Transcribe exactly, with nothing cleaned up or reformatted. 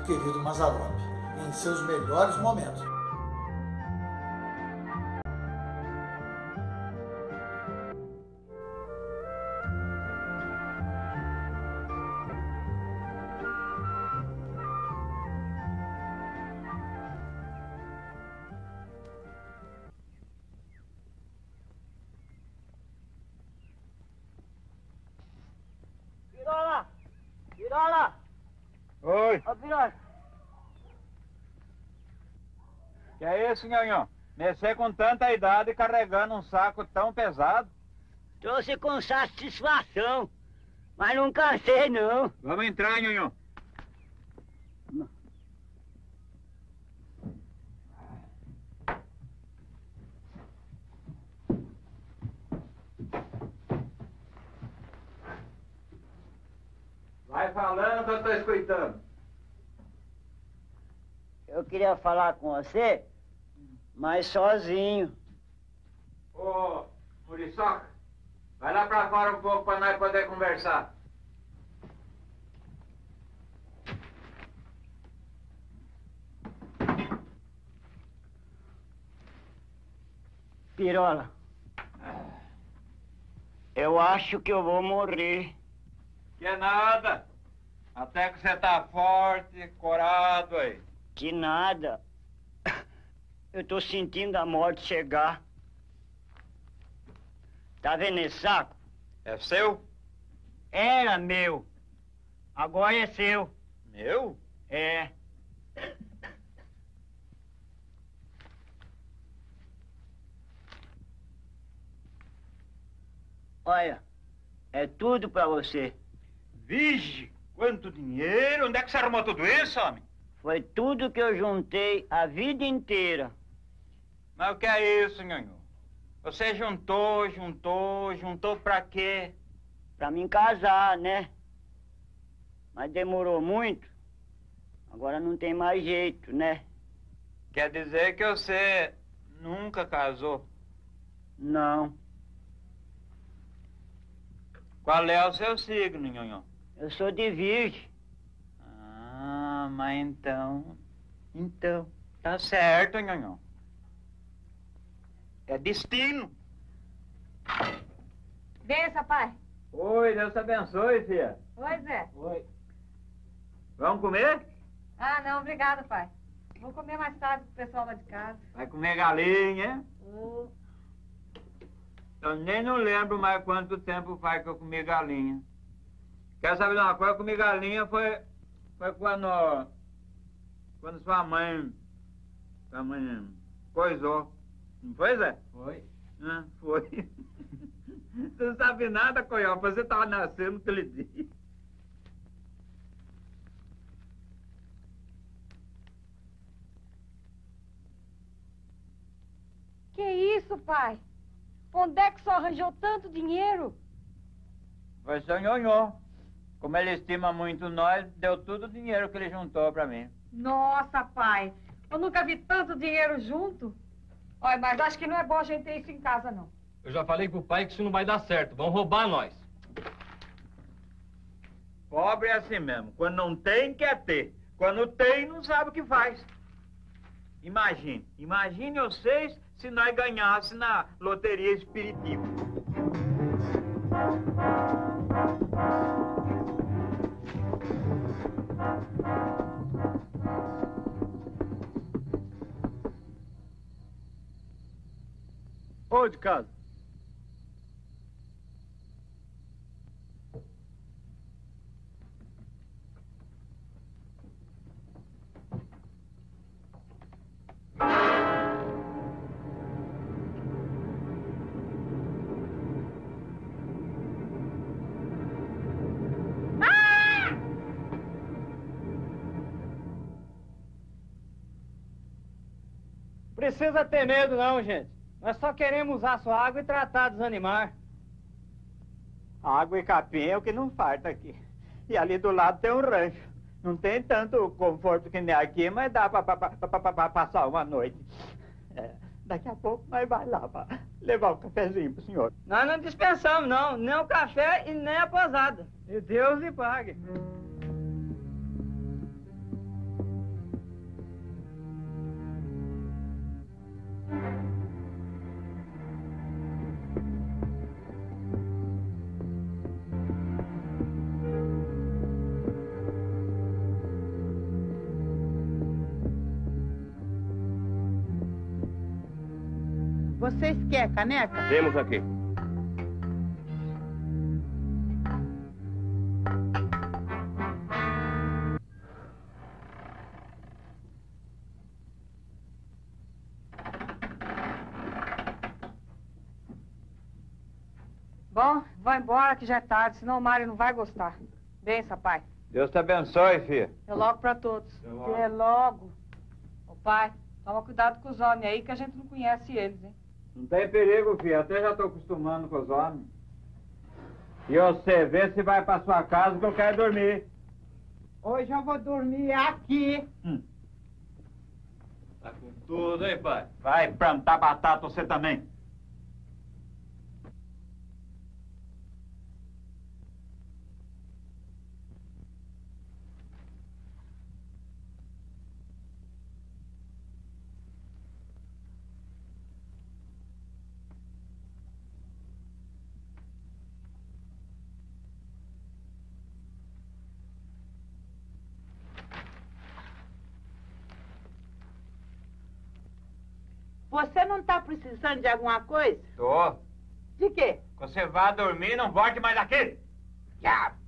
querido Mazzaropi, em seus melhores momentos. Pirola! Pirola! Oi. Ô, Pirola! Que é isso, nhonhô? Mexer com tanta idade e carregando um saco tão pesado? Trouxe com satisfação, mas não cansei, não. Vamos entrar, nhonhô. Vai falando que eu tô escutando. Eu queria falar com você, mas sozinho. Ô, Muriçoca, vai lá pra fora um pouco pra nós poder conversar. Pirola, eu acho que eu vou morrer. Que é nada. Até que você tá forte, corado aí. Que nada. Eu tô sentindo a morte chegar. Tá vendo esse saco? É seu? Era meu. Agora é seu. Meu? É. Olha, é tudo pra você. Vixe, quanto dinheiro! Onde é que você arrumou tudo isso, homem? Foi tudo que eu juntei a vida inteira. Mas o que é isso, nhonhô? Você juntou, juntou, juntou pra quê? Pra me casar, né? Mas demorou muito. Agora não tem mais jeito, né? Quer dizer que você nunca casou? Não. Qual é o seu signo, nhonhô? Eu sou de virgem. Ah, mas então... Então, tá certo, nhonhô. É destino. Bença, pai. Oi, Deus te abençoe, filha. Oi, Zé. Oi. Vamos comer? Ah, não, obrigada, pai. Vou comer mais tarde com o pessoal lá de casa. Vai comer galinha? Uh. Eu nem não lembro mais quanto tempo faz que eu comi galinha. Quer saber de uma coisa? Eu comi galinha foi, foi quando, quando sua mãe, sua mãe coisou. Não foi, Zé? Foi. Ah, foi. Você não sabe nada, Coió, você estava nascendo aquele dia. Que isso, pai? Onde é que só arranjou tanto dinheiro? Foi seu nhonhô. Como ele estima muito nós, deu todo o dinheiro que ele juntou pra mim. Nossa, pai. Eu nunca vi tanto dinheiro junto. Olha, mas acho que não é bom a gente ter isso em casa, não. Eu já falei pro pai que isso não vai dar certo. Vão roubar nós. Pobre é assim mesmo. Quando não tem, quer ter. Quando tem, não sabe o que faz. Imagine. Imagine vocês se nós ganhássemos na loteria espiritiva. Ô, de casa. Precisa ter medo não, gente. Nós só queremos usar sua água e tratar dos animais. Água e capim é o que não falta aqui. E ali do lado tem um rancho. Não tem tanto conforto que nem aqui, mas dá para passar uma noite. É, daqui a pouco nós vai lá para levar um cafezinho pro senhor. Nós não dispensamos, não. Nem o café e nem a posada. E Deus lhe pague. Vocês querem caneca? Temos aqui. Bom, vai embora que já é tarde, senão o Mário não vai gostar. Benção, pai. Deus te abençoe, filha. É logo pra todos. logo. É logo. Ô, pai, toma cuidado com os homens aí, que a gente não conhece eles, hein? Não tem perigo, filha. Até já tô acostumando com os homens. E você, vê se vai pra sua casa que eu quero dormir. Hoje eu vou dormir aqui. Hum. Tá com tudo, hein, pai? Vai plantar batata você também. Você não tá precisando de alguma coisa? Tô. De quê? Você vá dormir e não volte mais aqui. Diabo!